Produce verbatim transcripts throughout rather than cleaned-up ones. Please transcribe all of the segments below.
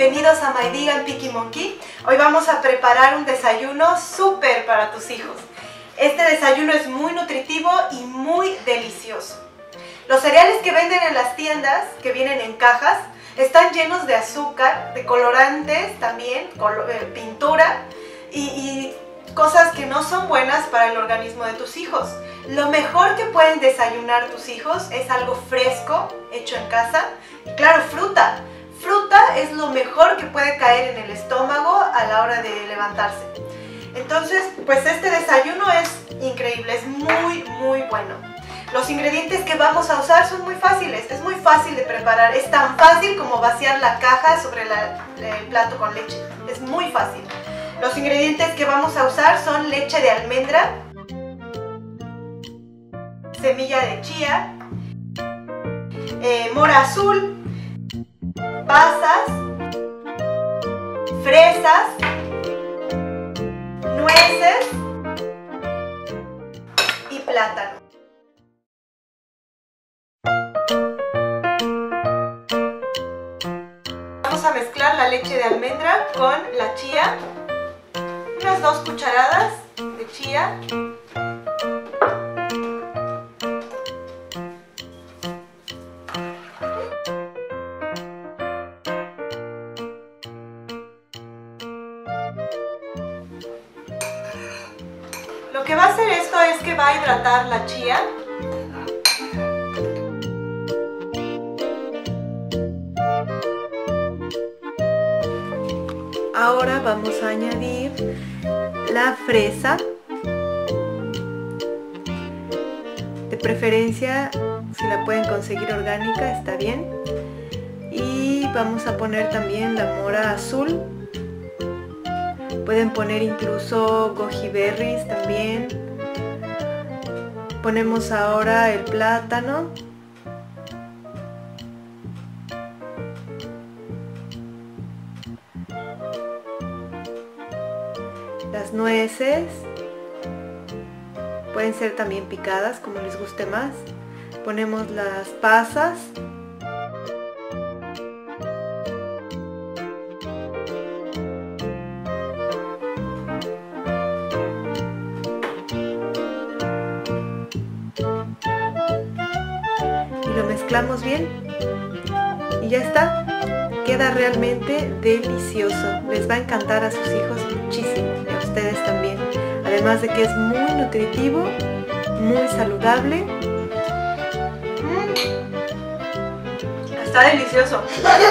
bienvenidos a My Vegan Picky Monkey. Hoy vamos a preparar un desayuno súper para tus hijos. Este desayuno es muy nutritivo y muy delicioso. Los cereales que venden en las tiendas, que vienen en cajas, están llenos de azúcar, de colorantes también, pintura y, y cosas que no son buenas para el organismo de tus hijos. Lo mejor que pueden desayunar tus hijos es algo fresco, hecho en casa. Y claro, fruta. Fruta es lo mejor que puede caer en el estómago a la hora de levantarse. Entonces, pues este desayuno es increíble, es muy, muy bueno. Los ingredientes que vamos a usar son muy fáciles, es muy fácil de preparar. Es tan fácil como vaciar la caja sobre la, el plato con leche. Es muy fácil. Los ingredientes que vamos a usar son leche de almendra, semilla de chía, eh, mora azul, pasas, fresas, nueces y plátano. Vamos a mezclar la leche de almendra con la chía, unas dos cucharadas de chía. Lo que va a hacer esto es que va a hidratar la chía. Ahora vamos a añadir la fresa. De preferencia, si la pueden conseguir orgánica, está bien. Y vamos a poner también la mora azul. Pueden poner incluso goji berries también. Ponemos ahora el plátano. Las nueces. Pueden ser también picadas, como les guste más. Ponemos las pasas. Lo mezclamos bien y ya está. Queda realmente delicioso. Les va a encantar a sus hijos muchísimo y a ustedes también. Además de que es muy nutritivo, muy saludable. Mm. Está delicioso.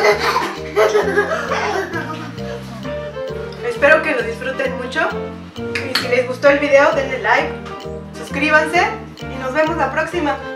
Espero que lo disfruten mucho. Y si les gustó el video, denle like, suscríbanse y nos vemos la próxima.